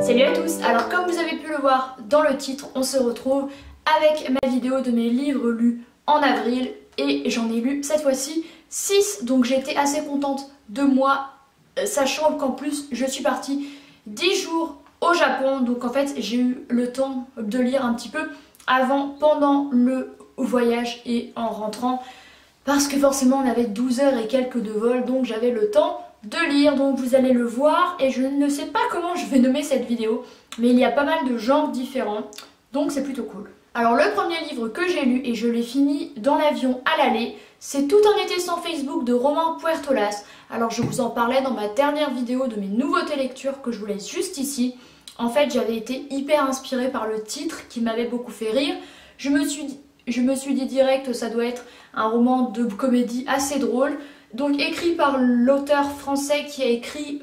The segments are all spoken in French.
Salut à tous. Alors comme vous avez pu le voir dans le titre, on se retrouve avec ma vidéo de mes livres lus en avril et j'en ai lu cette fois-ci 6, donc j'étais assez contente de moi, sachant qu'en plus je suis partie 10 jours au Japon, donc en fait j'ai eu le temps de lire un petit peu avant, pendant le voyage et en rentrant, parce que forcément on avait 12 heures et quelques de vol, donc j'avais le temps de lire, donc vous allez le voir et je ne sais pas comment je vais nommer cette vidéo, mais il y a pas mal de genres différents, donc c'est plutôt cool. Alors le premier livre que j'ai lu et je l'ai fini dans l'avion à l'aller, c'est Tout un été sans Facebook de Romain Puertolas. Alors je vous en parlais dans ma dernière vidéo de mes nouveautés lectures que je vous laisse juste ici. En fait j'avais été hyper inspirée par le titre qui m'avait beaucoup fait rire. Je me suis dit direct ça doit être un roman de comédie assez drôle. Donc écrit par l'auteur français qui a écrit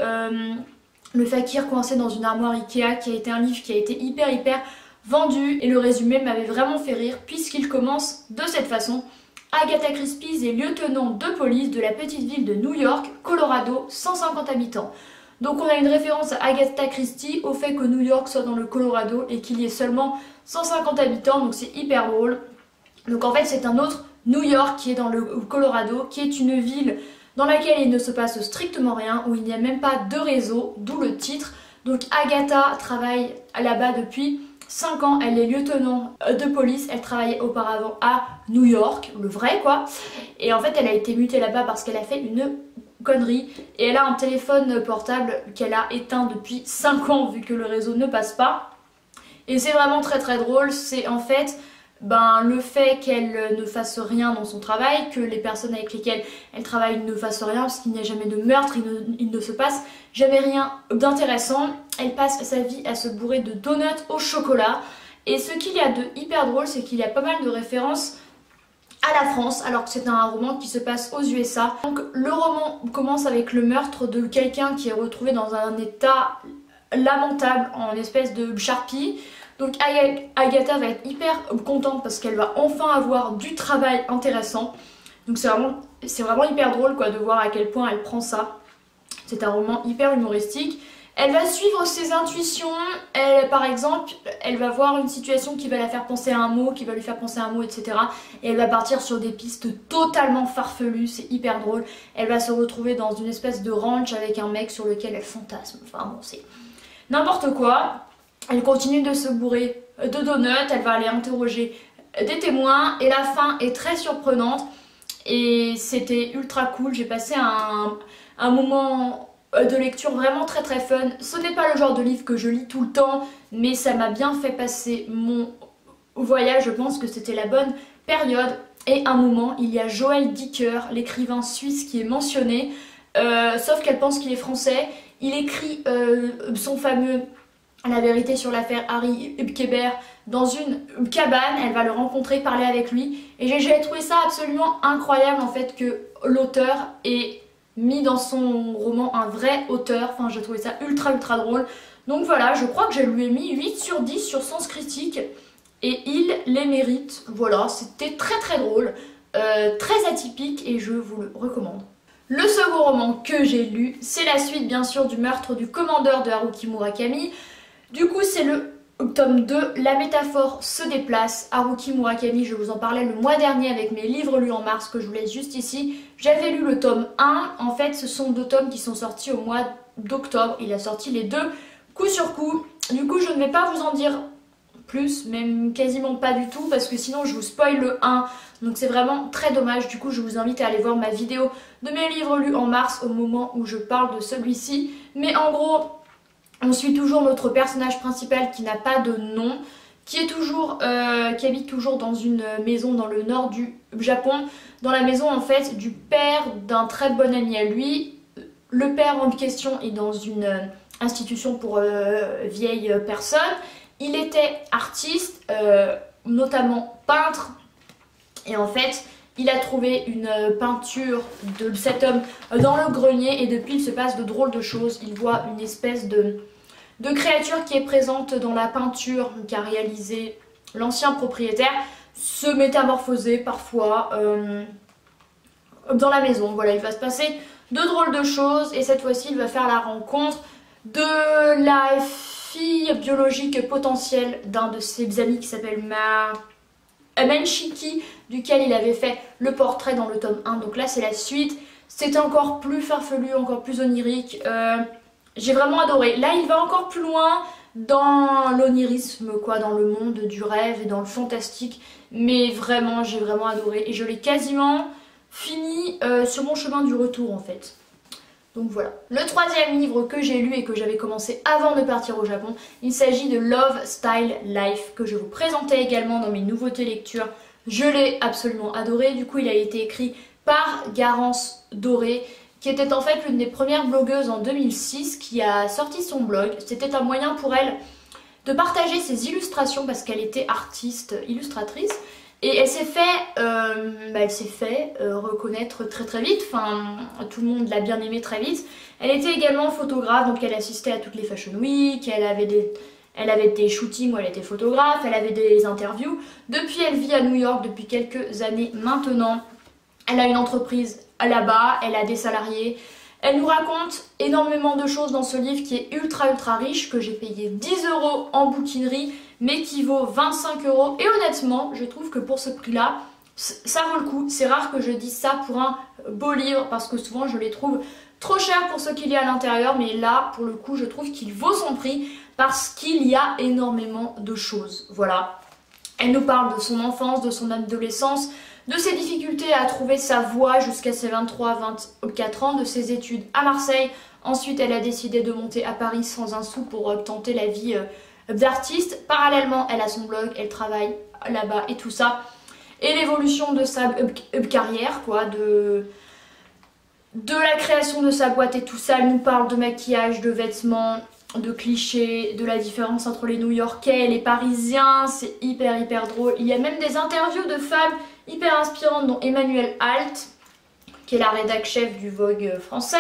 Le fakir coincé dans une armoire Ikea, qui a été un livre qui a été hyper vendu, et le résumé m'avait vraiment fait rire puisqu'il commence de cette façon. Agatha Christie est lieutenant de police de la petite ville de New York, Colorado, 150 habitants. Donc on a une référence à Agatha Christie, au fait que New York soit dans le Colorado et qu'il y ait seulement 150 habitants, donc c'est hyper drôle. Donc en fait c'est un autre New York qui est dans le Colorado, qui est une ville dans laquelle il ne se passe strictement rien, où il n'y a même pas de réseau, d'où le titre. Donc Agatha travaille là-bas depuis 5 ans, elle est lieutenant de police, elle travaillait auparavant à New York, le vrai quoi. Et en fait elle a été mutée là-bas parce qu'elle a fait une connerie. Et elle a un téléphone portable qu'elle a éteint depuis 5 ans vu que le réseau ne passe pas. Et c'est vraiment très drôle, c'est en fait le fait qu'elle ne fasse rien dans son travail, que les personnes avec lesquelles elle travaille ne fassent rien, parce qu'il n'y a jamais de meurtre, il ne se passe jamais rien d'intéressant. Elle passe sa vie à se bourrer de donuts au chocolat. Et ce qu'il y a de hyper drôle, c'est qu'il y a pas mal de références à la France, alors que c'est un roman qui se passe aux USA. Donc le roman commence avec le meurtre de quelqu'un qui est retrouvé dans un état lamentable en espèce de charpie. Donc Agatha va être hyper contente parce qu'elle va enfin avoir du travail intéressant. Donc c'est vraiment hyper drôle quoi, de voir à quel point elle prend ça. C'est un roman hyper humoristique. Elle va suivre ses intuitions. Par exemple, elle va voir une situation qui va la faire penser à un mot, qui va lui faire penser à un mot, etc. Et elle va partir sur des pistes totalement farfelues, c'est hyper drôle. Elle va se retrouver dans une espèce de ranch avec un mec sur lequel elle fantasme. Enfin bon, c'est n'importe quoi. Elle continue de se bourrer de donuts, elle va aller interroger des témoins et la fin est très surprenante et c'était ultra cool. J'ai passé un moment de lecture vraiment très fun. Ce n'est pas le genre de livre que je lis tout le temps, mais ça m'a bien fait passer mon voyage. Je pense que c'était la bonne période. Et à un moment, il y a Joël Dicker, l'écrivain suisse qui est mentionné, sauf qu'elle pense qu'il est français. Il écrit son fameux La vérité sur l'affaire Harry Hebkebert dans une cabane. Elle va le rencontrer, parler avec lui, et j'ai trouvé ça absolument incroyable en fait que l'auteur ait mis dans son roman un vrai auteur. Enfin j'ai trouvé ça ultra drôle. Donc voilà, je crois que je lui ai mis 8 sur 10 sur Sens Critique et il les mérite. Voilà, c'était très drôle, très atypique et je vous le recommande. Le second roman que j'ai lu, c'est la suite bien sûr du Meurtre du commandeur de Haruki Murakami. Du coup c'est le tome 2, La métaphore se déplace. Haruki Murakami, je vous en parlais le mois dernier avec mes livres lus en mars que je vous laisse juste ici. J'avais lu le tome 1, en fait ce sont 2 tomes qui sont sortis au mois d'octobre. Il a sorti les 2 coup sur coup. Du coup je ne vais pas vous en dire plus, même quasiment pas du tout, parce que sinon je vous spoil le 1. Donc c'est vraiment très dommage. Du coup je vous invite à aller voir ma vidéo de mes livres lus en mars au moment où je parle de celui-ci. Mais en gros, on suit toujours notre personnage principal qui n'a pas de nom, qui habite toujours dans une maison dans le nord du Japon, dans la maison en fait du père d'un très bon ami à lui. Le père en question est dans une institution pour vieilles personnes. Il était artiste, notamment peintre, et en fait il a trouvé une peinture de cet homme dans le grenier et depuis il se passe de drôles de choses. Il voit une espèce de créature qui est présente dans la peinture qu'a réalisé l'ancien propriétaire se métamorphoser parfois dans la maison. Voilà, il va se passer de drôles de choses et cette fois-ci il va faire la rencontre de la fille biologique potentielle d'un de ses amis qui s'appelle Manchiki, duquel il avait fait le portrait dans le tome 1. Donc là c'est la suite, c'était encore plus farfelu, encore plus onirique, j'ai vraiment adoré. Là il va encore plus loin dans l'onirisme quoi, dans le monde du rêve et dans le fantastique, mais vraiment j'ai vraiment adoré et je l'ai quasiment fini sur mon chemin du retour en fait. Donc voilà. Le troisième livre que j'ai lu et que j'avais commencé avant de partir au Japon, il s'agit de Love Style Life que je vous présentais également dans mes nouveautés lectures. Je l'ai absolument adoré, du coup il a été écrit par Garance Doré qui était en fait l'une des premières blogueuses en 2006 qui a sorti son blog. C'était un moyen pour elle de partager ses illustrations parce qu'elle était artiste, illustratrice. Et elle s'est fait, reconnaître très très vite, enfin tout le monde l'a bien aimée très vite. Elle était également photographe, donc elle assistait à toutes les Fashion Week, elle avait des shootings où elle était photographe, elle avait des interviews. Depuis elle vit à New York depuis quelques années maintenant. Elle a une entreprise là-bas, elle a des salariés. Elle nous raconte énormément de choses dans ce livre qui est ultra riche, que j'ai payé 10 € en bouquinerie, mais qui vaut 25 €. Et honnêtement, je trouve que pour ce prix-là, ça vaut le coup. C'est rare que je dise ça pour un beau livre, parce que souvent je les trouve trop chers pour ce qu'il y a à l'intérieur, mais là, pour le coup, je trouve qu'il vaut son prix, parce qu'il y a énormément de choses. Voilà. Elle nous parle de son enfance, de son adolescence, de ses difficultés à trouver sa voie jusqu'à ses 23-24 ans, de ses études à Marseille. Ensuite, elle a décidé de monter à Paris sans un sou pour tenter la vie d'artiste. Parallèlement, elle a son blog, elle travaille là-bas et tout ça. Et l'évolution de sa carrière, quoi, de la création de sa boîte et tout ça. Elle nous parle de maquillage, de vêtements, de clichés, de la différence entre les New-Yorkais et les Parisiens. C'est hyper drôle. Il y a même des interviews de femmes hyper inspirantes, dont Emmanuelle Alt, qui est la rédac chef du Vogue français.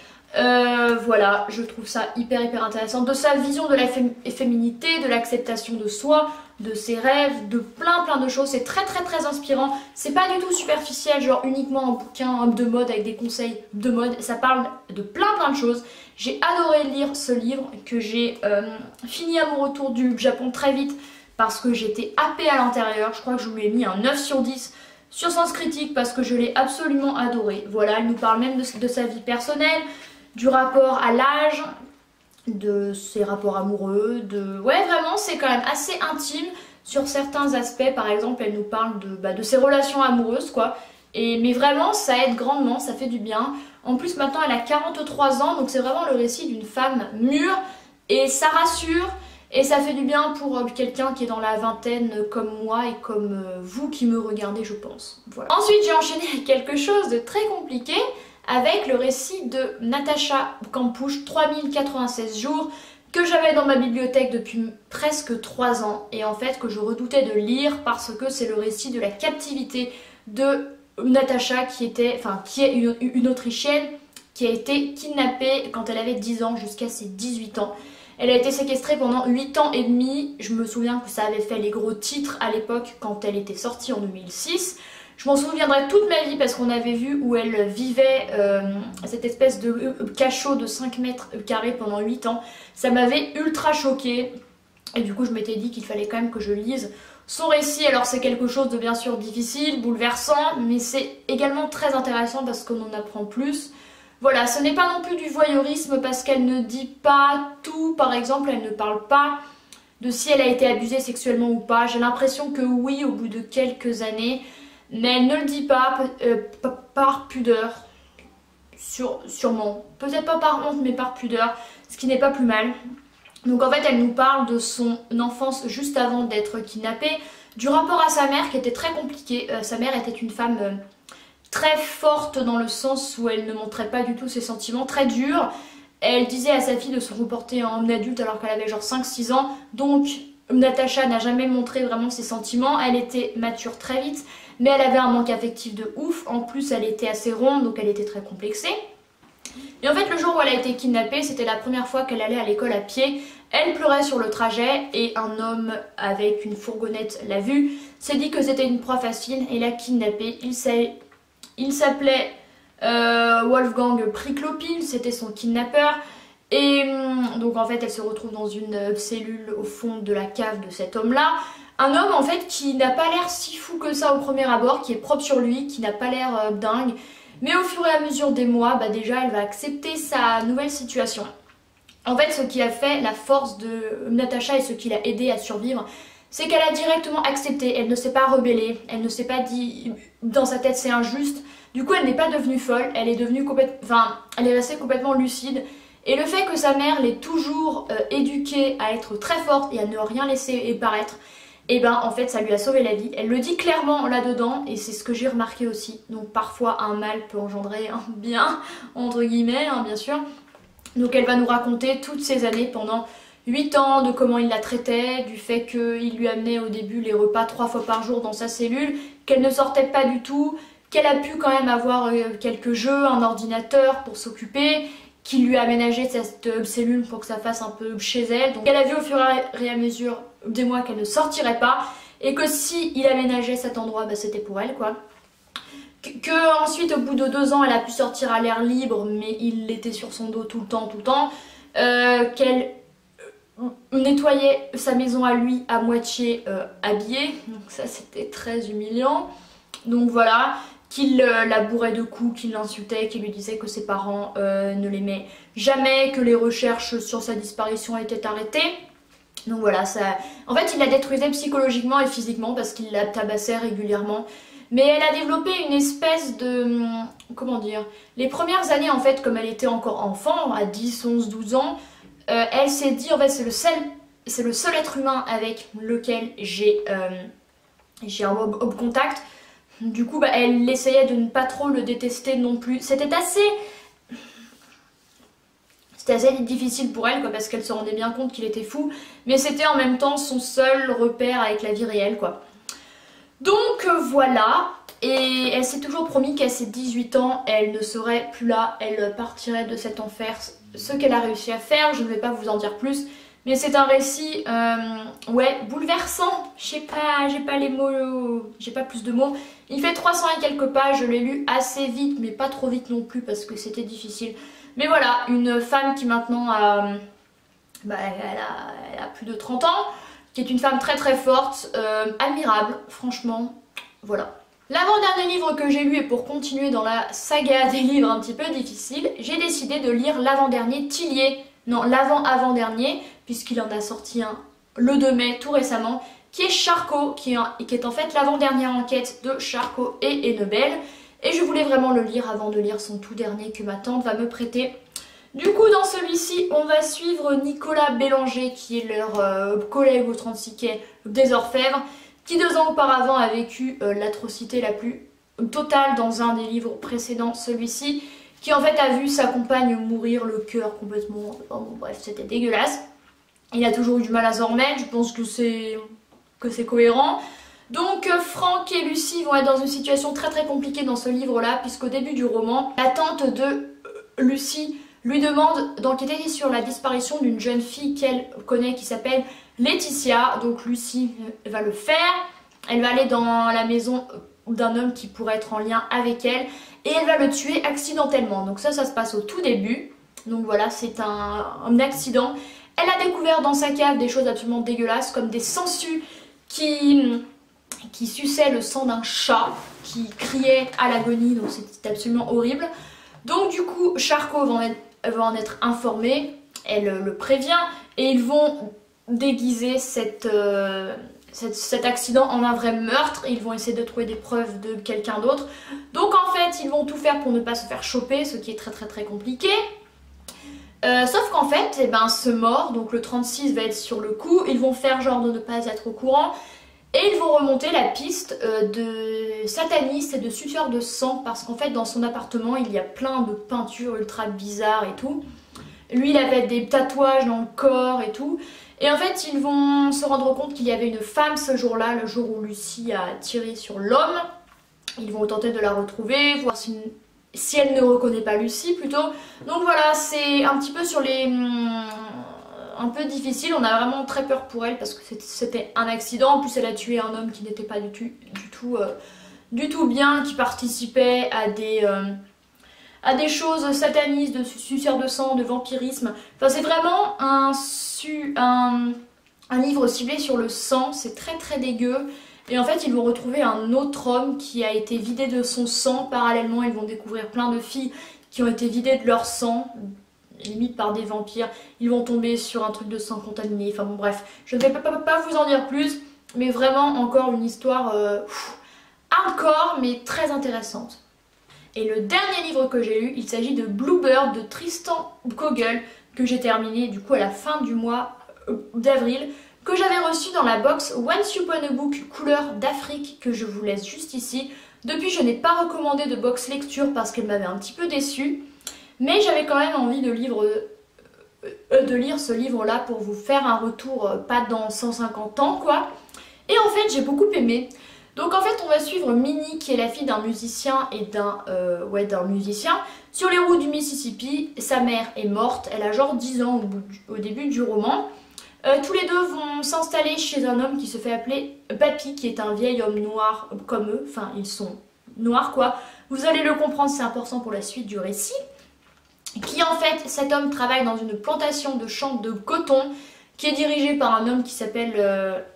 Voilà, je trouve ça hyper intéressant. De sa vision de la féminité, de l'acceptation de soi, de ses rêves, de plein de choses. C'est très inspirant. C'est pas du tout superficiel, genre uniquement un bouquin de mode avec des conseils de mode. Ça parle de plein de choses. J'ai adoré lire ce livre que j'ai fini à mon retour du Japon très vite parce que j'étais happée à l'intérieur. Je crois que je lui ai mis un 9 sur 10 sur Sens Critique parce que je l'ai absolument adoré. Voilà, elle nous parle même de sa vie personnelle, du rapport à l'âge, de ses rapports amoureux, ouais vraiment c'est quand même assez intime sur certains aspects. Par exemple elle nous parle de ses relations amoureuses quoi. Mais vraiment ça aide grandement, ça fait du bien. En plus maintenant elle a 43 ans donc c'est vraiment le récit d'une femme mûre et ça rassure et ça fait du bien pour quelqu'un qui est dans la vingtaine comme moi et comme vous qui me regardez je pense. Voilà. Ensuite j'ai enchaîné avec quelque chose de très compliqué avec le récit de Natacha Kampusch, 3096 jours, que j'avais dans ma bibliothèque depuis presque 3 ans et en fait que je redoutais de lire parce que c'est le récit de la captivité de Natacha qui est une Autrichienne qui a été kidnappée quand elle avait 10 ans jusqu'à ses 18 ans. Elle a été séquestrée pendant 8 ans et demi, je me souviens que ça avait fait les gros titres à l'époque quand elle était sortie en 2006. Je m'en souviendrai toute ma vie parce qu'on avait vu où elle vivait cette espèce de cachot de 5 mètres carrés pendant 8 ans. Ça m'avait ultra choquée et du coup je m'étais dit qu'il fallait quand même que je lise son récit. Alors c'est quelque chose de bien sûr difficile, bouleversant, mais c'est également très intéressant parce qu'on en apprend plus. Voilà, ce n'est pas non plus du voyeurisme parce qu'elle ne dit pas tout. Par exemple, elle ne parle pas de si elle a été abusée sexuellement ou pas. J'ai l'impression que oui au bout de quelques années. Mais elle ne le dit pas, par pudeur, sûrement. Peut-être pas par honte, mais par pudeur, ce qui n'est pas plus mal. Donc en fait, elle nous parle de son enfance juste avant d'être kidnappée, du rapport à sa mère qui était très compliqué. Sa mère était une femme très forte dans le sens où elle ne montrait pas du tout ses sentiments, très dure. Elle disait à sa fille de se comporter en adulte alors qu'elle avait genre 5-6 ans, donc Natacha n'a jamais montré vraiment ses sentiments, elle était mature très vite. Mais elle avait un manque affectif de ouf, en plus elle était assez ronde donc elle était très complexée. Et en fait le jour où elle a été kidnappée, c'était la première fois qu'elle allait à l'école à pied. Elle pleurait sur le trajet et un homme avec une fourgonnette l'a vue, s'est dit que c'était une proie facile et l'a kidnappée. Il s'appelait Wolfgang Priklopil, c'était son kidnappeur. Et donc en fait elle se retrouve dans une cellule au fond de la cave de cet homme-là. Un homme en fait qui n'a pas l'air si fou que ça au premier abord, qui est propre sur lui, qui n'a pas l'air dingue. Mais au fur et à mesure des mois, bah déjà elle va accepter sa nouvelle situation. En fait ce qui a fait la force de Natacha et ce qui l'a aidé à survivre, c'est qu'elle a directement accepté, elle ne s'est pas rebellée, elle ne s'est pas dit dans sa tête c'est injuste. Du coup elle n'est pas devenue folle, elle est devenue elle est restée complètement lucide. Et le fait que sa mère l'ait toujours éduquée à être très forte et à ne rien laisser paraître, et ben en fait ça lui a sauvé la vie. Elle le dit clairement là-dedans et c'est ce que j'ai remarqué aussi. Donc parfois un mal peut engendrer un bien, entre guillemets, hein, bien sûr. Donc elle va nous raconter toutes ces années pendant 8 ans de comment il la traitait, du fait qu'il lui amenait au début les repas 3 fois par jour dans sa cellule, qu'elle ne sortait pas du tout, qu'elle a pu quand même avoir quelques jeux, un ordinateur pour s'occuper, qu'il lui a aménagé cette cellule pour que ça fasse un peu chez elle. Donc elle a vu au fur et à mesure des mois qu'elle ne sortirait pas et que si il aménageait cet endroit, bah, c'était pour elle quoi. Que ensuite au bout de 2 ans elle a pu sortir à l'air libre mais il était sur son dos tout le temps. Qu'elle nettoyait sa maison à lui à moitié habillée, donc ça c'était très humiliant. Donc voilà, qu'il la bourrait de coups, qu'il l'insultait, qu'il lui disait que ses parents ne l'aimaient jamais, que les recherches sur sa disparition étaient arrêtées. Donc voilà, ça... en fait il la détruisait psychologiquement et physiquement parce qu'il la tabassait régulièrement. Mais elle a développé une espèce de... comment dire, les premières années en fait, comme elle était encore enfant, à 10, 11, 12 ans, elle s'est dit en fait c'est le seul être humain avec lequel j'ai un contact. Du coup bah, elle essayait de ne pas trop le détester non plus. C'était assez difficile pour elle quoi, parce qu'elle se rendait bien compte qu'il était fou. Mais c'était en même temps son seul repère avec la vie réelle quoi. Donc voilà, et elle s'est toujours promis qu'à ses 18 ans, elle ne serait plus là, elle partirait de cet enfer. Ce qu'elle a réussi à faire, je ne vais pas vous en dire plus, mais c'est un récit, ouais, bouleversant. J'ai pas les mots, j'ai pas plus de mots. Il fait 300 et quelques pages, je l'ai lu assez vite, mais pas trop vite non plus parce que c'était difficile. Mais voilà, une femme qui maintenant a, bah, elle a plus de 30 ans, qui est une femme très très forte, admirable, franchement, voilà. L'avant-dernier livre que j'ai lu, et pour continuer dans la saga des livres un petit peu difficiles, j'ai décidé de lire l'avant-dernier Tillier, non l'avant-avant-dernier, puisqu'il en a sorti un le 2 mai tout récemment, qui est Charcot, qui est en fait l'avant-dernière enquête de Charcot et Hennebelle, et je voulais vraiment le lire avant de lire son tout dernier que ma tante va me prêter. Du coup dans celui-ci on va suivre Nicolas Bélanger qui est leur collègue au 36 quai des Orfèvres, qui 2 ans auparavant a vécu l'atrocité la plus totale dans un des livres précédents, celui-ci, qui en fait a vu sa compagne mourir le cœur complètement, oh, bon, bref c'était dégueulasse. Il a toujours eu du mal à s'en remettre, je pense que c'est cohérent. Donc Franck et Lucie vont être dans une situation très très compliquée dans ce livre là, puisqu'au début du roman, la tante de Lucie lui demande d'enquêter sur la disparition d'une jeune fille qu'elle connaît qui s'appelle Laetitia. Donc Lucie va le faire, elle va aller dans la maison d'un homme qui pourrait être en lien avec elle et elle va le tuer accidentellement. Donc ça se passe au tout début, donc voilà c'est un accident. Elle a découvert dans sa cave des choses absolument dégueulasses comme des sangsues qui suçaient le sang d'un chat qui criait à l'agonie, donc c'était absolument horrible. Donc du coup Charcot va en être informé, elle le prévient et ils vont déguiser cet accident en un vrai meurtre. Ils vont essayer de trouver des preuves de quelqu'un d'autre. Donc en fait ils vont tout faire pour ne pas se faire choper, ce qui est très très très compliqué. Sauf qu'en fait, eh ben, ce mort, donc le 36 va être sur le coup, ils vont faire genre de ne pas être au courant et ils vont remonter la piste de satanistes et de suceurs de sang parce qu'en fait dans son appartement il y a plein de peintures ultra bizarres et tout. Lui il avait des tatouages dans le corps et tout. Et en fait ils vont se rendre compte qu'il y avait une femme ce jour-là, le jour où Lucie a tiré sur l'homme. Ils vont tenter de la retrouver, voir si elle ne reconnaît pas Lucie plutôt. Donc voilà, c'est un petit peu sur les... un peu difficile, on a vraiment très peur pour elle parce que c'était un accident. En plus elle a tué un homme qui n'était pas du tout bien, qui participait à des choses satanistes, de suceurs de sang, de vampirisme. Enfin c'est vraiment un livre ciblé sur le sang, c'est très très dégueu. Et en fait ils vont retrouver un autre homme qui a été vidé de son sang. Parallèlement ils vont découvrir plein de filles qui ont été vidées de leur sang, limite par des vampires. Ils vont tomber sur un truc de sang contaminé, enfin bon bref. Je ne vais pas vous en dire plus, mais vraiment encore une histoire hardcore mais très intéressante. Et le dernier livre que j'ai lu, il s'agit de Bluebird de Tristan Kogel, que j'ai terminé du coup à la fin du mois d'avril, que j'avais reçu dans la box Once Upon a Book couleur d'Afrique, que je vous laisse juste ici. Depuis je n'ai pas recommandé de box lecture parce qu'elle m'avait un petit peu déçue, mais j'avais quand même envie de lire ce livre là pour vous faire un retour, pas dans 150 ans quoi. Et en fait j'ai beaucoup aimé. Donc en fait on va suivre Minnie qui est la fille d'un musicien et d'un musicien sur les routes du Mississippi. Sa mère est morte, elle a genre 10 ans au début du roman. Tous les deux vont s'installer chez un homme qui se fait appeler Papy, qui est un vieil homme noir comme eux, enfin ils sont noirs quoi. Vous allez le comprendre, c'est important pour la suite du récit. Qui en fait, cet homme travaille dans une plantation de champs de coton qui est dirigée par un homme qui s'appelle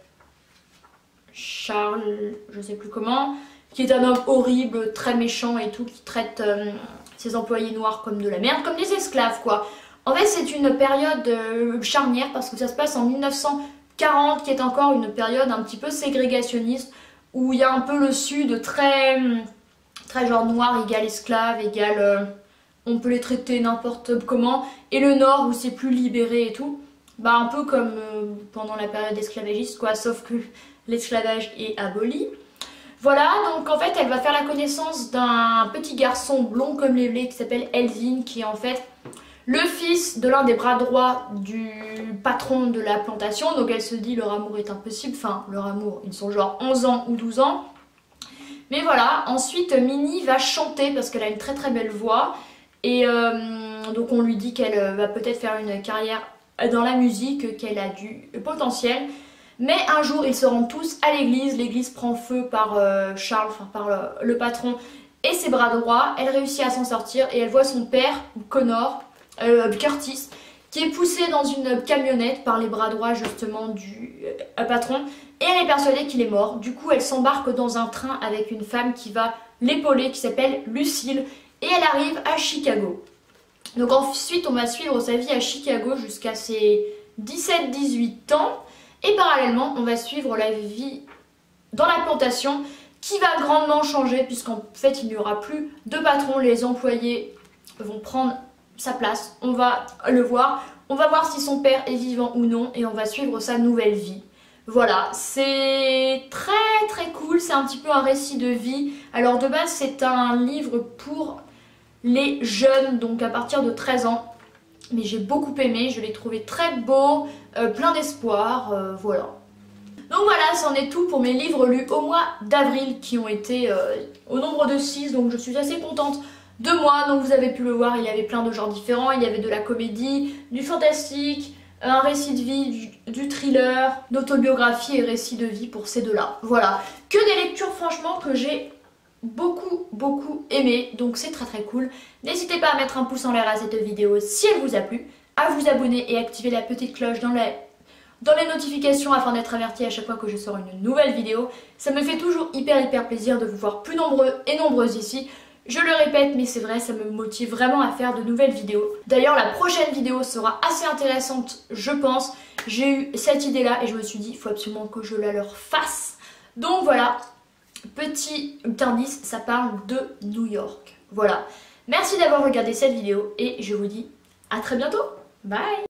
Charles, je sais plus comment, qui est un homme horrible, très méchant et tout, qui traite ses employés noirs comme de la merde, comme des esclaves quoi. En fait c'est une période charnière parce que ça se passe en 1940 qui est encore une période un petit peu ségrégationniste où il y a un peu le sud très genre noir égale esclave égale on peut les traiter n'importe comment, et le nord où c'est plus libéré et tout, bah un peu comme pendant la période esclavagiste quoi, sauf que l'esclavage est aboli. Voilà, donc en fait elle va faire la connaissance d'un petit garçon blond comme les blés qui s'appelle Elvin, qui est en fait le fils de l'un des bras droits du patron de la plantation. Donc elle se dit leur amour est impossible, enfin leur amour, ils sont genre 11 ans ou 12 ans. Mais voilà, ensuite Minnie va chanter parce qu'elle a une très très belle voix. Et donc on lui dit qu'elle va peut-être faire une carrière dans la musique, qu'elle a du potentiel. Mais un jour ils se rendent tous à l'église prend feu par Charles, enfin par le patron et ses bras droits. Elle réussit à s'en sortir et elle voit son père, Curtis, qui est poussé dans une camionnette par les bras droits justement du patron. Et elle est persuadée qu'il est mort. Du coup elle s'embarque dans un train avec une femme qui va l'épauler, qui s'appelle Lucille. Et elle arrive à Chicago. Donc ensuite on va suivre sa vie à Chicago jusqu'à ses 17-18 ans. Et parallèlement on va suivre la vie dans la plantation qui va grandement changer puisqu'en fait il n'y aura plus de patron. Les employés vont prendre sa place. On va le voir. On va voir si son père est vivant ou non. Et on va suivre sa nouvelle vie. Voilà, c'est très très cool. C'est un petit peu un récit de vie. Alors de base c'est un livre pour les jeunes, donc à partir de 13 ans. Mais j'ai beaucoup aimé, je l'ai trouvé très beau, plein d'espoir, voilà. Donc voilà, c'en est tout pour mes livres lus au mois d'avril qui ont été au nombre de 6, donc je suis assez contente de moi. Donc vous avez pu le voir, il y avait plein de genres différents, il y avait de la comédie, du fantastique, un récit de vie, du thriller, d'autobiographie et récit de vie pour ces deux-là. Voilà, que des lectures franchement que j'ai beaucoup aimé, donc c'est très très cool. N'hésitez pas à mettre un pouce en l'air à cette vidéo si elle vous a plu, à vous abonner et activer la petite cloche dans les notifications afin d'être averti à chaque fois que je sors une nouvelle vidéo. Ça me fait toujours hyper plaisir de vous voir plus nombreux et nombreuses ici. Je le répète mais c'est vrai, ça me motive vraiment à faire de nouvelles vidéos. D'ailleurs la prochaine vidéo sera assez intéressante je pense. J'ai eu cette idée là et je me suis dit il faut absolument que je la leur fasse. Donc voilà. Petit indice, ça parle de New York. Voilà. Merci d'avoir regardé cette vidéo et je vous dis à très bientôt. Bye!